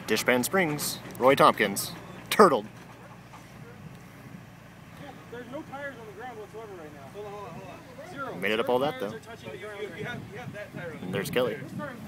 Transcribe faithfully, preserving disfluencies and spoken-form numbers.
Dishpan Springs, Roy Tompkins, turtled. There's no tires on the ground whatsoever right now. Hold on, hold on, hold on. Zero. Made it up all that though. You have, you have that tire on the And there's Kelly. ground.